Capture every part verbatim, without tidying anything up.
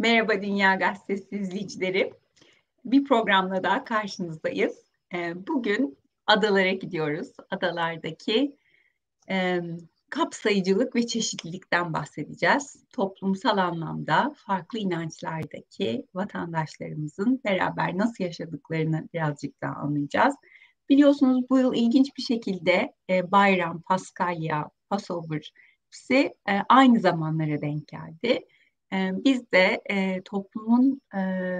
Merhaba Dünya Gazetesi izleyicileri. Bir programla daha karşınızdayız. Ee, Bugün adalara gidiyoruz. Adalardaki e, kapsayıcılık ve çeşitlilikten bahsedeceğiz. Toplumsal anlamda farklı inançlardaki vatandaşlarımızın beraber nasıl yaşadıklarını birazcık daha anlayacağız. Biliyorsunuz bu yıl ilginç bir şekilde e, bayram, Paskalya, Passover hepsi e, aynı zamanlara denk geldi. E, biz de e, toplumun e,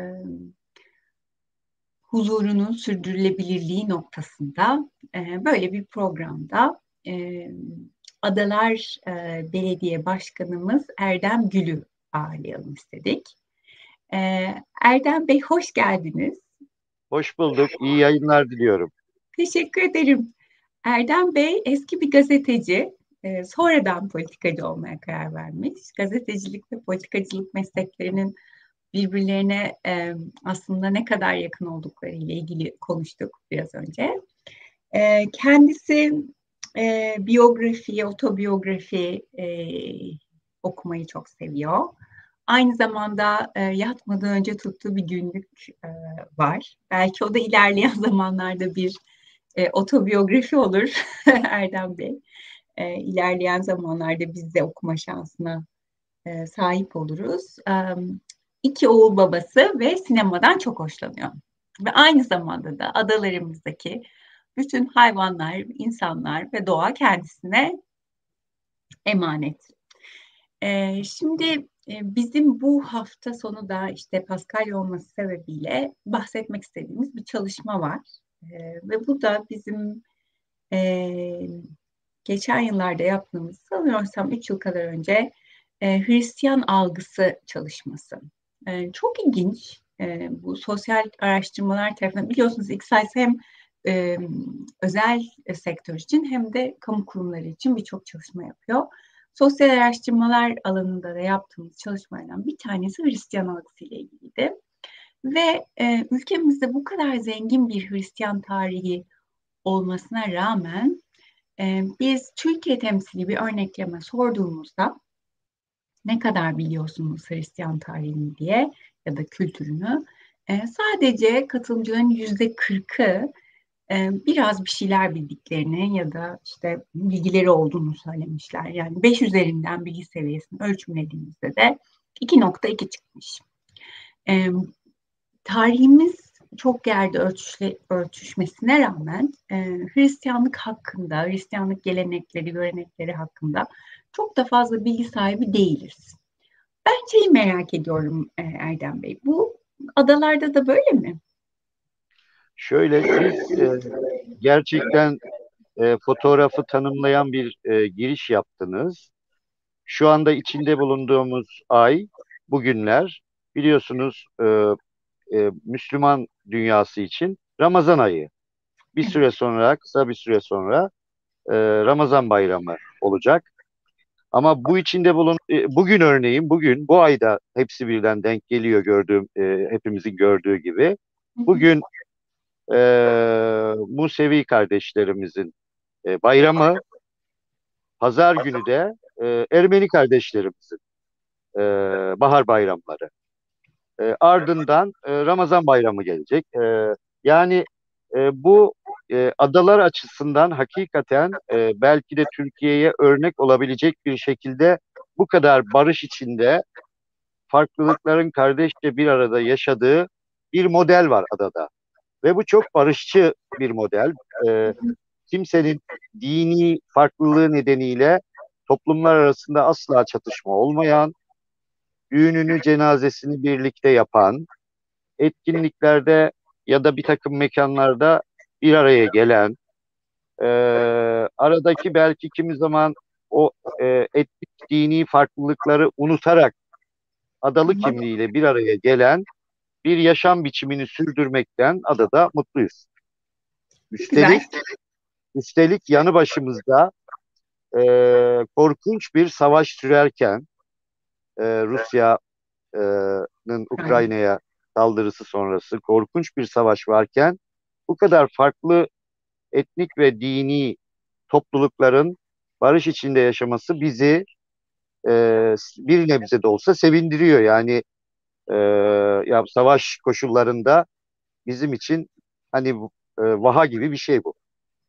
huzurunun sürdürülebilirliği noktasında e, böyle bir programda e, Adalar e, Belediye Başkanımız Erdem Gül'ü ağırlayalım istedik. E, Erdem Bey hoş geldiniz. Hoş bulduk. İyi yayınlar diliyorum. Teşekkür ederim. Erdem Bey eski bir gazeteci, e, sonradan politikacı olmaya karar vermiş. Gazetecilik ve politikacılık mesleklerinin birbirlerine e, aslında ne kadar yakın oldukları ile ilgili konuştuk biraz önce. E, kendisi e, biyografi, otobiyografi e, okumayı çok seviyor. Aynı zamanda e, yatmadan önce tuttuğu bir günlük e, var. Belki o da ilerleyen zamanlarda bir e, otobiyografi olur Erdem Bey. E, ilerleyen zamanlarda biz de okuma şansına e, sahip oluruz. E, iki oğul babası ve sinemadan çok hoşlanıyor. Ve aynı zamanda da adalarımızdaki bütün hayvanlar, insanlar ve doğa kendisine emanet. E, şimdi e, bizim bu hafta sonu da işte Paskalya olması sebebiyle bahsetmek istediğimiz bir çalışma var. E, ve bu da bizim e, geçen yıllarda yaptığımız, sanıyorsam üç yıl kadar önce e, Hristiyan algısı çalışması. E, çok ilginç. E, bu sosyal araştırmalar tarafından biliyorsunuz X-Size hem e, özel sektör için hem de kamu kurumları için birçok çalışma yapıyor. Sosyal araştırmalar alanında da yaptığımız çalışmalardan bir tanesi Hristiyan algısı ile ilgiliydi. Ve e, ülkemizde bu kadar zengin bir Hristiyan tarihi olmasına rağmen e, biz Türkiye temsili bir örnekleme sorduğumuzda ne kadar biliyorsunuz Hristiyan tarihini diye ya da kültürünü e, sadece katılımcıların yüzde kırkı e, biraz bir şeyler bildiklerini ya da işte bilgileri olduğunu söylemişler. Yani beş üzerinden bilgi seviyesini ölçümlediğimizde de iki nokta iki çıkmış. E, Tarihimiz çok yerde ölçüşle, örtüşmesine rağmen e, Hristiyanlık hakkında, Hristiyanlık gelenekleri, görenekleri hakkında çok da fazla bilgi sahibi değiliz. Ben şeyi merak ediyorum e, Erdem Bey. Bu adalarda da böyle mi? Şöyle siz e, gerçekten e, fotoğrafı tanımlayan bir e, giriş yaptınız. Şu anda içinde bulunduğumuz ay, bugünler biliyorsunuz e, e, Müslüman dünyası için Ramazan ayı. Bir Evet. süre sonra, kısa bir süre sonra e, Ramazan bayramı olacak. Ama bu içinde bulun e, bugün örneğin bugün bu ayda hepsi birden denk geliyor gördüğüm e, hepimizin gördüğü gibi. Hı hı. Bugün e, Musevi kardeşlerimizin e, bayramı, pazar günü de e, Ermeni kardeşlerimizin e, bahar bayramları. E, ardından e, Ramazan bayramı gelecek. E, yani e, bu e, adalar açısından hakikaten e, belki de Türkiye'ye örnek olabilecek bir şekilde bu kadar barış içinde farklılıkların kardeşçe bir arada yaşadığı bir model var adada. Ve bu çok barışçı bir model. E, kimsenin dini farklılığı nedeniyle toplumlar arasında asla çatışma olmayan, düğününü, cenazesini birlikte yapan, etkinliklerde ya da bir takım mekanlarda bir araya gelen, e, aradaki belki kimi zaman o e, etnik dini farklılıkları unutarak adalı kimliğiyle bir araya gelen bir yaşam biçimini sürdürmekten adada mutluyuz. Güzel. Üstelik, üstelik yanı başımızda e, korkunç bir savaş sürerken e, Rusya'nın Aynen. Ukrayna'ya saldırısı sonrası korkunç bir savaş varken bu kadar farklı etnik ve dini toplulukların barış içinde yaşaması bizi e, bir nebze de olsa sevindiriyor. Yani e, ya savaş koşullarında bizim için hani e, vaha gibi bir şey bu.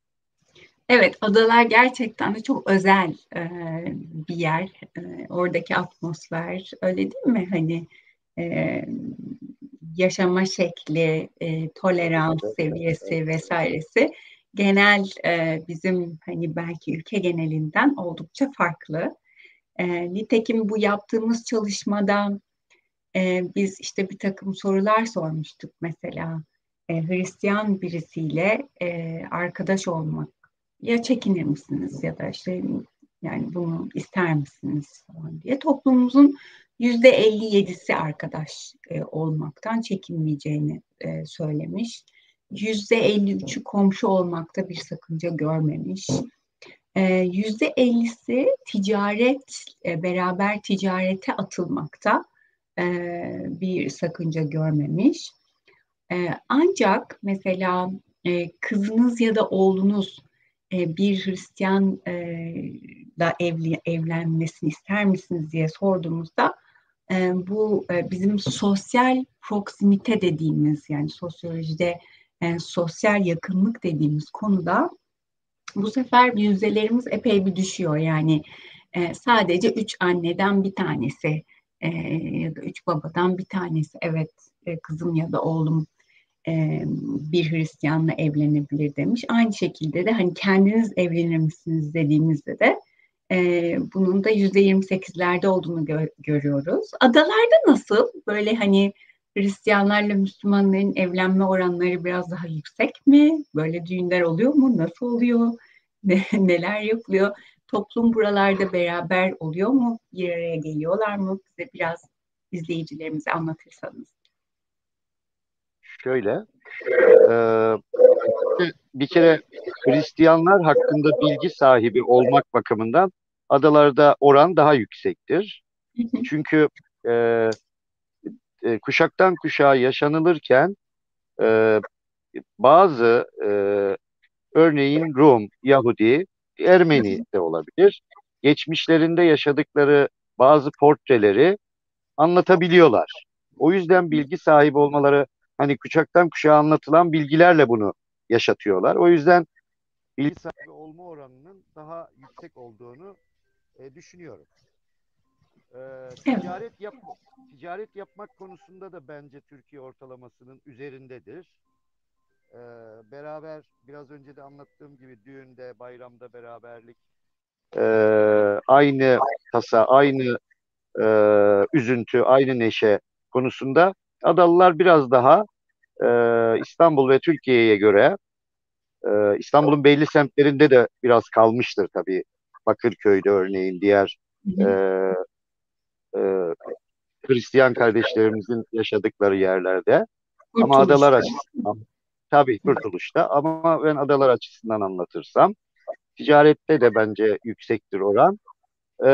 Evet, adalar gerçekten de çok özel e, bir yer. E, oradaki atmosfer, öyle değil mi? Hani e, yaşama şekli, e, tolerans Evet, evet, seviyesi evet. vesairesi genel e, bizim hani belki ülke genelinden oldukça farklı. E, nitekim bu yaptığımız çalışmada e, biz işte bir takım sorular sormuştuk mesela. E, Hristiyan birisiyle e, arkadaş olmak ya çekinir misiniz ya da işte yani bunu ister misiniz falan diye toplumumuzun yüzde elli yedisi arkadaş e, olmaktan çekinmeyeceğini e, söylemiş. Yüzde elli üçü komşu olmakta bir sakınca görmemiş. E, Yüzde ellisi ticaret, e, beraber ticarete atılmakta e, bir sakınca görmemiş. E, ancak mesela e, kızınız ya da oğlunuz e, bir Hristiyan e, da evli, evlenmesini ister misiniz diye sorduğumuzda e, bu e, bizim sosyal proximite dediğimiz yani sosyolojide e, sosyal yakınlık dediğimiz konuda bu sefer yüzdelerimiz epey bir düşüyor. Yani e, sadece üç anneden bir tanesi e, ya da üç babadan bir tanesi evet e, kızım ya da oğlum e, bir Hristiyanla evlenebilir demiş. Aynı şekilde de hani kendiniz evlenir misiniz dediğimizde de e, bunun da yüzde yirmi sekizlerde olduğunu gö- görüyoruz. Adalarda nasıl? Böyle hani Hristiyanlarla Müslümanların evlenme oranları biraz daha yüksek mi? Böyle düğünler oluyor mu? Nasıl oluyor? Ne, neler yapılıyor? Toplum buralarda beraber oluyor mu? Bir araya geliyorlar mı? Bize biraz izleyicilerimize anlatırsanız. Şöyle, e, bir kere Hristiyanlar hakkında bilgi sahibi olmak bakımından adalarda oran daha yüksektir. Çünkü e, e, kuşaktan kuşağa yaşanılırken e, bazı e, örneğin Rum, Yahudi, Ermeni de olabilir. Geçmişlerinde yaşadıkları bazı portreleri anlatabiliyorlar. O yüzden bilgi sahibi olmaları hani kuşaktan kuşağa anlatılan bilgilerle bunu yaşatıyorlar. O yüzden bilgi sahibi olma oranının daha yüksek olduğunu e, düşünüyorum. E, Evet. ticaret yap ticaret yapmak konusunda da bence Türkiye ortalamasının üzerindedir. E, beraber biraz önce de anlattığım gibi düğünde, bayramda beraberlik, e, aynı tasa, aynı e, üzüntü, aynı neşe konusunda Adalılar biraz daha e, İstanbul ve Türkiye'ye göre e, İstanbul'un belli semtlerinde de biraz kalmıştır tabii. Bakırköy'de örneğin diğer Hı e, hı. e, Hristiyan kardeşlerimizin yaşadıkları yerlerde. Ama adalar Kurtuluşta. açısından tabii Kurtuluş'ta ama ben adalar açısından anlatırsam ticarette de bence yüksektir oran. E,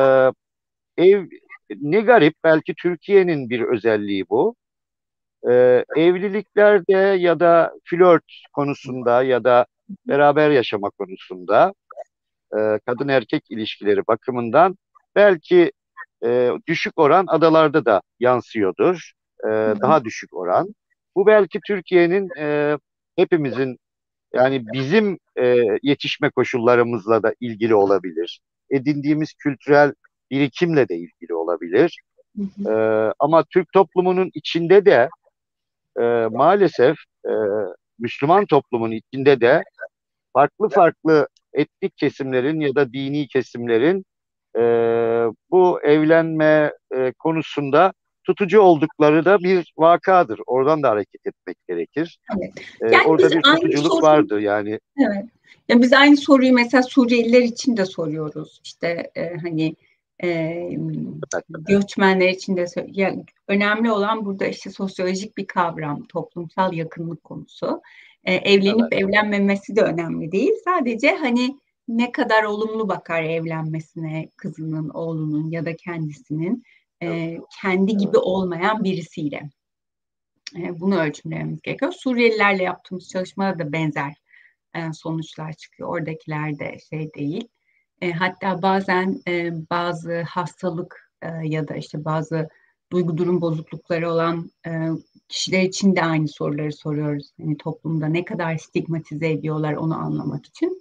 ev ne garip belki Türkiye'nin bir özelliği bu. Ee, evliliklerde ya da flört konusunda ya da beraber yaşama konusunda e, kadın erkek ilişkileri bakımından belki e, düşük oran adalarda da yansıyordur. E, Hı hı. daha düşük oran. Bu belki Türkiye'nin e, hepimizin yani bizim e, yetişme koşullarımızla da ilgili olabilir. Edindiğimiz kültürel birikimle de ilgili olabilir. Hı hı. E, ama Türk toplumunun içinde de e, maalesef e, Müslüman toplumun içinde de farklı farklı etnik kesimlerin ya da dini kesimlerin e, bu evlenme e, konusunda tutucu oldukları da bir vakadır. Oradan da hareket etmek gerekir. Evet. E, Yani biz orada bir aynı tutuculuk soruyu, vardır yani. evet. Ya biz aynı soruyu mesela Suriyeliler için de soruyoruz. İşte e, hani e, Evet, göçmenler için de sor- ya, önemli olan burada işte sosyolojik bir kavram, toplumsal yakınlık konusu. E, evet, evlenip evlenmemesi de önemli değil. Sadece hani ne kadar olumlu bakar evlenmesine kızının, oğlunun ya da kendisinin evet, e, kendi gibi evet. olmayan birisiyle. E, bunu ölçümlememiz gerekiyor. Suriyelilerle yaptığımız çalışmada da benzer e, sonuçlar çıkıyor. Oradakiler de şey değil. E, hatta bazen e, bazı hastalık e, ya da işte bazı duygu durum bozuklukları olan e, kişiler için de aynı soruları soruyoruz. Yani toplumda ne kadar stigmatize ediyorlar onu anlamak için.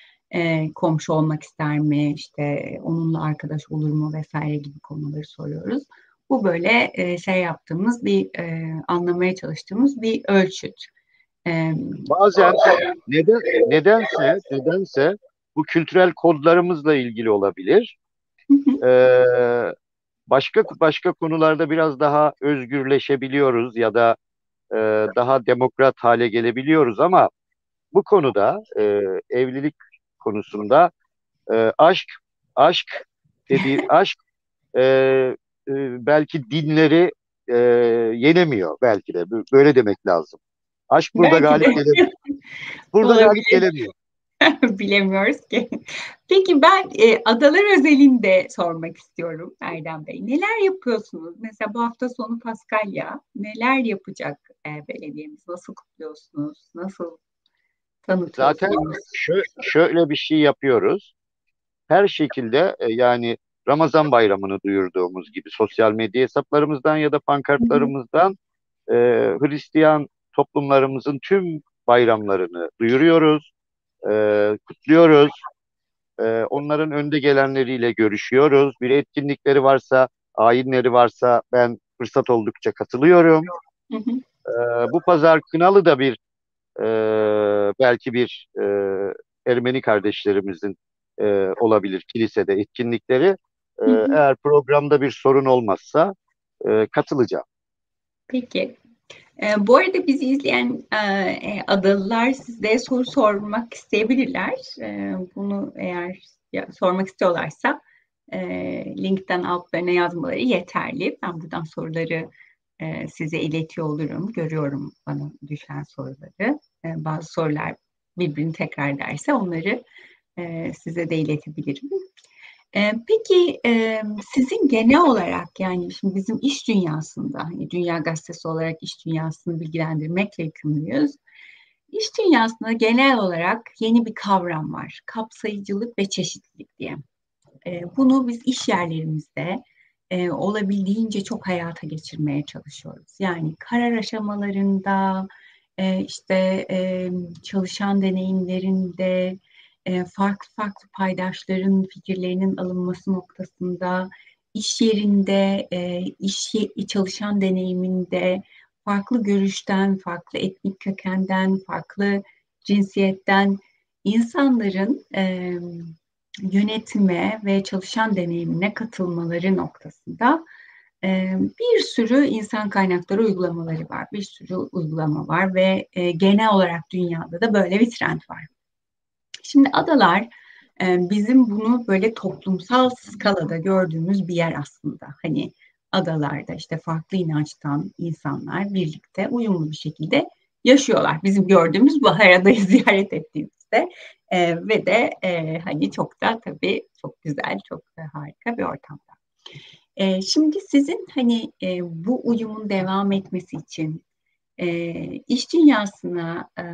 E, komşu olmak ister mi, işte onunla arkadaş olur mu vesaire gibi konuları soruyoruz. Bu böyle e, şey yaptığımız bir e, anlamaya çalıştığımız bir ölçüt. E, Bazen neden nedense nedense bu kültürel kodlarımızla ilgili olabilir. Ee, başka başka konularda biraz daha özgürleşebiliyoruz ya da e, daha demokrat hale gelebiliyoruz ama bu konuda e, evlilik konusunda e, aşk aşk dediği aşk e, e, belki dinleri e, yenemiyor belki de böyle demek lazım. Aşk burada Belki galip de gelemiyor. Burada galip olabilir. gelemiyor. Bilemiyoruz ki. Peki ben e, adalar özelinde sormak istiyorum Erdem Bey. Neler yapıyorsunuz? Mesela bu hafta sonu Paskalya. Neler yapacak e, belediyemiz? Nasıl kutluyorsunuz? Nasıl Zaten tanıtıyorsunuz? şö şöyle bir şey yapıyoruz. Her şekilde e, yani Ramazan bayramını duyurduğumuz gibi sosyal medya hesaplarımızdan ya da Hı hı, pankartlarımızdan e, Hristiyan toplumlarımızın tüm bayramlarını duyuruyoruz, e, kutluyoruz. E, onların önde gelenleriyle görüşüyoruz. Bir etkinlikleri varsa, ayinleri varsa ben fırsat oldukça katılıyorum. hı hı, E, bu pazar Kınalı da bir e, belki bir e, Ermeni kardeşlerimizin e, olabilir kilisede etkinlikleri. E, hı hı. eğer programda bir sorun olmazsa e, katılacağım. Peki. E, bu arada bizi izleyen e, e, adalılar size soru sormak isteyebilirler. E, bunu eğer ya, sormak istiyorlarsa e, linkten altlarına yazmaları yeterli. Ben buradan soruları e, size iletiyor olurum. Görüyorum bana düşen soruları. E, bazı sorular birbirini tekrar ederse onları e, size de iletebilirim. Ee, peki e, sizin genel olarak yani şimdi bizim iş dünyasında, hani Dünya Gazetesi olarak iş dünyasını bilgilendirmekle yükümlüyüz. İş dünyasında genel olarak yeni bir kavram var. Kapsayıcılık ve çeşitlilik diye. E, bunu biz iş yerlerimizde e, olabildiğince çok hayata geçirmeye çalışıyoruz. Yani karar aşamalarında, e, işte e, çalışan deneyimlerinde, e, farklı farklı paydaşların fikirlerinin alınması noktasında, iş yerinde, e, iş ye- çalışan deneyiminde, farklı görüşten, farklı etnik kökenden, farklı cinsiyetten insanların e, yönetime ve çalışan deneyimine katılmaları noktasında e, bir sürü insan kaynakları uygulamaları var. Bir sürü uygulama var ve e, genel olarak dünyada da böyle bir trend var. Şimdi adalar e, bizim bunu böyle toplumsal skalada gördüğümüz bir yer aslında. Hani adalarda işte farklı inançtan insanlar birlikte uyumlu bir şekilde yaşıyorlar. Bizim gördüğümüz bu adayı ziyaret ettiğimizde e, ve de e, hani çok da tabii çok güzel, çok da harika bir ortamda. E, şimdi sizin hani e, bu uyumun devam etmesi için e, iş dünyasına e,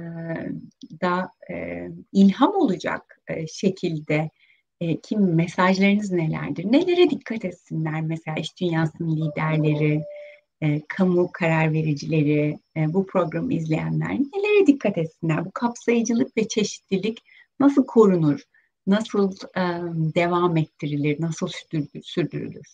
da e, ilham olacak e, şekilde e, kim mesajlarınız nelerdir? Nelere dikkat etsinler mesela iş dünyasının liderleri, e, kamu karar vericileri, e, bu programı izleyenler nelere dikkat etsinler? Bu kapsayıcılık ve çeşitlilik nasıl korunur? Nasıl e, devam ettirilir? Nasıl sürdürülür? sürdürülür?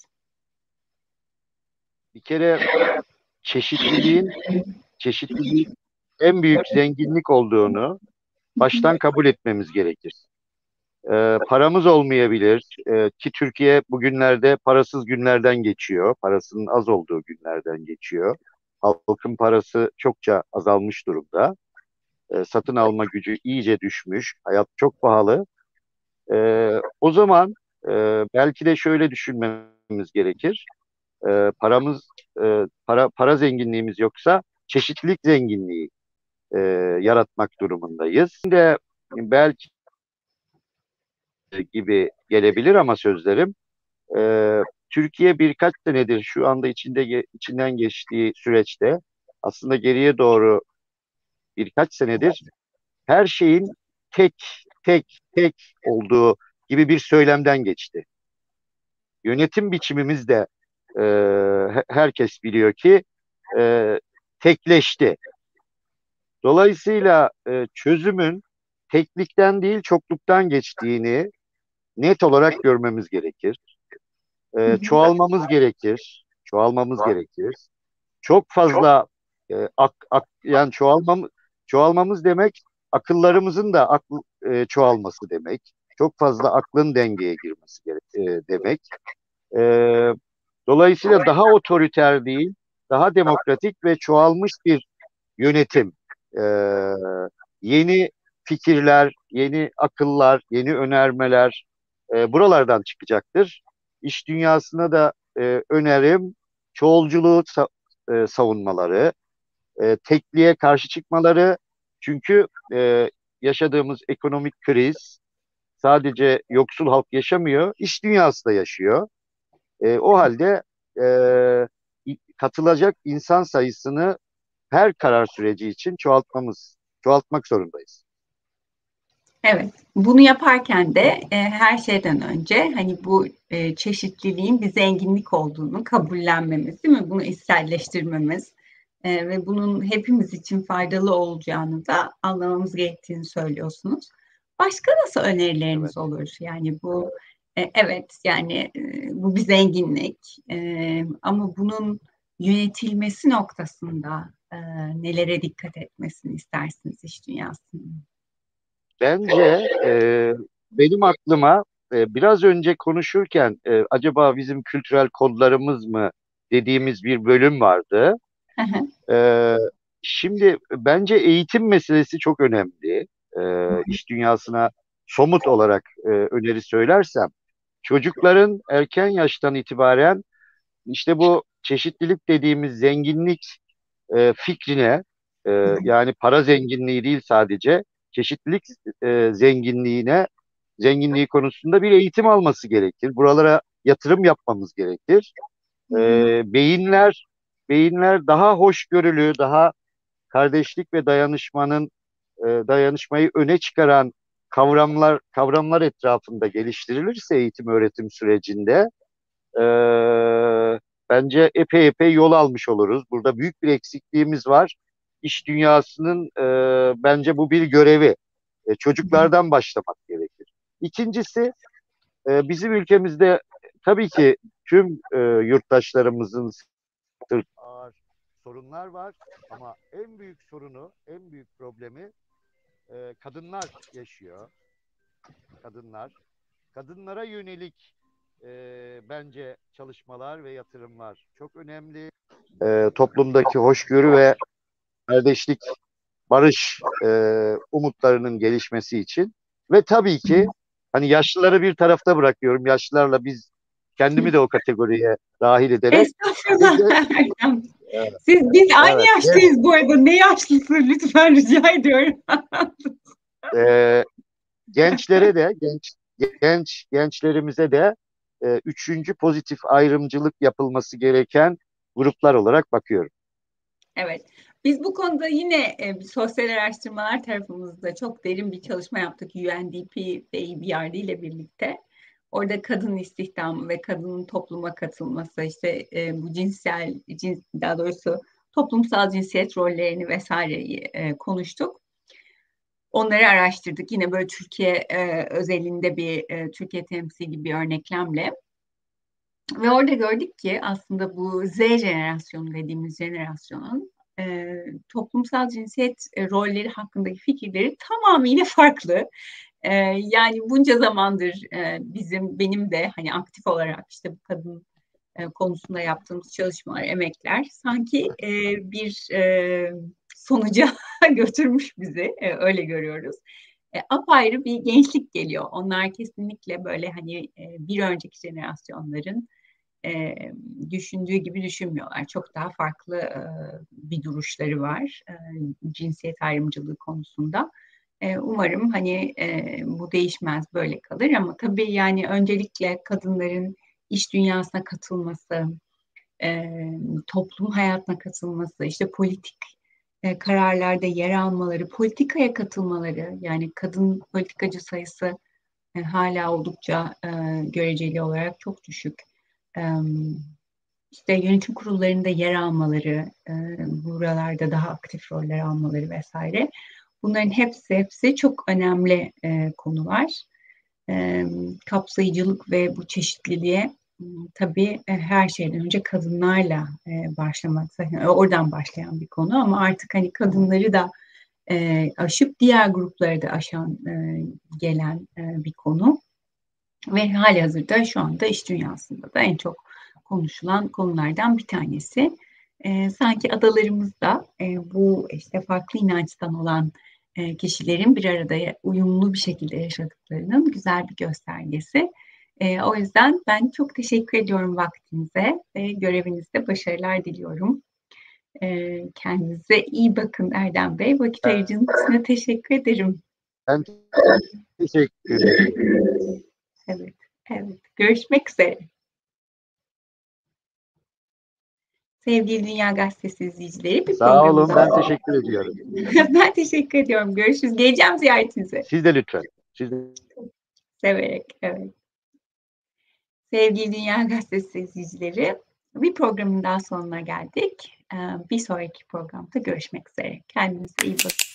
Bir kere çeşitliliğin çeşitliliğin en büyük zenginlik olduğunu baştan kabul etmemiz gerekir. Ee, paramız olmayabilir ee, ki Türkiye bugünlerde parasız günlerden geçiyor. Parasının az olduğu günlerden geçiyor. Halkın parası çokça azalmış durumda. Ee, satın alma gücü iyice düşmüş. Hayat çok pahalı. Ee, o zaman e, belki de şöyle düşünmemiz gerekir. Ee, paramız, e, para para zenginliğimiz yoksa çeşitlilik zenginliği e, yaratmak durumundayız. Şimdi belki gibi gelebilir ama sözlerim. Ee, Türkiye birkaç senedir şu anda içinde içinden geçtiği süreçte aslında geriye doğru birkaç senedir her şeyin tek tek tek olduğu gibi bir söylemden geçti. Yönetim biçimimiz de e, herkes biliyor ki e, tekleşti. Dolayısıyla e, çözümün teklikten değil çokluktan geçtiğini net olarak görmemiz gerekir. Hı E, hı. çoğalmamız gerekir. Çoğalmamız gerekir. Çok fazla e, ak, ak, yani çoğalmam, çoğalmamız demek akıllarımızın da akl, e, çoğalması demek. Çok fazla aklın dengeye girmesi gerek, e, demek. E, Dolayısıyla daha otoriter değil, daha demokratik ve çoğalmış bir yönetim. E, Yeni fikirler, yeni akıllar, yeni önermeler e, buralardan çıkacaktır. İş dünyasına da e, önerim çoğulculuğu sa- e, savunmaları, e, tekliğe karşı çıkmaları. Çünkü e, yaşadığımız ekonomik kriz sadece yoksul halk yaşamıyor, iş dünyası da yaşıyor. E, o halde e, katılacak insan sayısını her karar süreci için çoğaltmamız, çoğaltmak zorundayız. Evet, bunu yaparken de e, her şeyden önce hani bu e, çeşitliliğin bir zenginlik olduğunu kabullenmemiz, değil mi? Bunu içselleştirmemiz e, ve bunun hepimiz için faydalı olacağını da anlamamız gerektiğini söylüyorsunuz. Başka nasıl Evet. önerileriniz olur? Yani bu e, evet, yani e, bu bir zenginlik e, ama bunun yönetilmesi noktasında e, nelere dikkat etmesini istersiniz iş dünyasının? Bence e, benim aklıma e, biraz önce konuşurken e, acaba bizim kültürel kodlarımız mı dediğimiz bir bölüm vardı. E, Şimdi bence eğitim meselesi çok önemli. E, iş dünyasına somut olarak e, öneri söylersem, çocukların erken yaştan itibaren işte bu çeşitlilik dediğimiz zenginlik e, fikrine e, yani para zenginliği değil sadece çeşitlilik e, zenginliğine zenginliği konusunda bir eğitim alması gerekir. Buralara yatırım yapmamız gerekir. E, beyinler beyinler daha hoşgörülü, daha kardeşlik ve dayanışmanın e, dayanışmayı öne çıkaran kavramlar kavramlar etrafında geliştirilirse eğitim öğretim sürecinde e, bence epey epey yol almış oluruz. Burada büyük bir eksikliğimiz var. İş dünyasının e, bence bu bir görevi. E, çocuklardan başlamak gerekir. İkincisi e, bizim ülkemizde tabii ki tüm e, yurttaşlarımızın sırtında ağır sorunlar var ama en büyük sorunu, en büyük problemi e, kadınlar yaşıyor. Kadınlar. Kadınlara yönelik e, bence çalışmalar ve yatırımlar çok önemli. E, toplumdaki hoşgörü ve kardeşlik, barış e, umutlarının gelişmesi için ve tabii ki hani yaşlıları bir tarafta bırakıyorum. Yaşlılarla biz kendimi de o kategoriye dahil ederek Estağfurullah. gece Siz, biz aynı evet genç, yaştayız bu arada. Ne yaşlısı lütfen rica ediyorum. e, gençlere de genç genç gençlerimize de e, üçüncü pozitif ayrımcılık yapılması gereken gruplar olarak bakıyorum. Evet. Biz bu konuda yine e, sosyal araştırmalar tarafımızda çok derin bir çalışma yaptık U N D P ve E B R D ile birlikte. Orada kadın istihdamı ve kadının topluma katılması, işte e, bu cinsel, cins, daha doğrusu toplumsal cinsiyet rollerini vesaireyi e, konuştuk. Onları araştırdık. Yine böyle Türkiye e, özelinde bir e, Türkiye temsili bir örneklemle. Ve orada gördük ki aslında bu Z jenerasyonu dediğimiz jenerasyonun e, toplumsal cinsiyet e, rolleri hakkındaki fikirleri tamamıyla farklı. E, yani bunca zamandır e, bizim benim de hani aktif olarak işte bu kadın e, konusunda yaptığımız çalışmalar, emekler sanki e, bir e, sonuca götürmüş bizi. E, öyle görüyoruz. E, apayrı bir gençlik geliyor. Onlar kesinlikle böyle hani e, bir önceki jenerasyonların e, düşündüğü gibi düşünmüyorlar. Çok daha farklı e, bir duruşları var e, cinsiyet ayrımcılığı konusunda. E, umarım hani e, bu değişmez, böyle kalır ama tabii yani öncelikle kadınların iş dünyasına katılması, e, toplum hayatına katılması, işte politik e, kararlarda yer almaları, politikaya katılmaları, yani kadın politikacı sayısı e, hala oldukça e, göreceli olarak çok düşük. E, işte yönetim kurullarında yer almaları, e, buralarda daha aktif roller almaları vesaire. Bunların hepsi hepsi çok önemli e, konular. E, kapsayıcılık ve bu çeşitliliğe tabii her şeyden önce kadınlarla e, başlamak, zaten oradan başlayan bir konu ama artık hani kadınları da e, aşıp diğer grupları da aşan e, gelen e, bir konu. Ve halihazırda şu anda iş dünyasında da en çok konuşulan konulardan bir tanesi. E, sanki adalarımızda e, bu işte farklı inançtan olan e, kişilerin bir arada uyumlu bir şekilde yaşadıklarının güzel bir göstergesi. E, o yüzden ben çok teşekkür ediyorum vaktinize ve görevinizde başarılar diliyorum. E, kendinize iyi bakın Erdem Bey. Vakit ayırdığınız için teşekkür ederim. Ben teşekkür ederim. Evet, evet. Görüşmek üzere. Sevgili Dünya Gazetesi izleyicileri, bir Sağ olun, programımızda... ben teşekkür ediyorum. Ben teşekkür ediyorum. Görüşürüz. Geleceğim ziyaretinize. Siz de lütfen. Siz de... Severek, evet. Sevgili Dünya Gazetesi izleyicileri, bir programın daha sonuna geldik. Bir sonraki programda görüşmek üzere. Kendinize iyi bakın.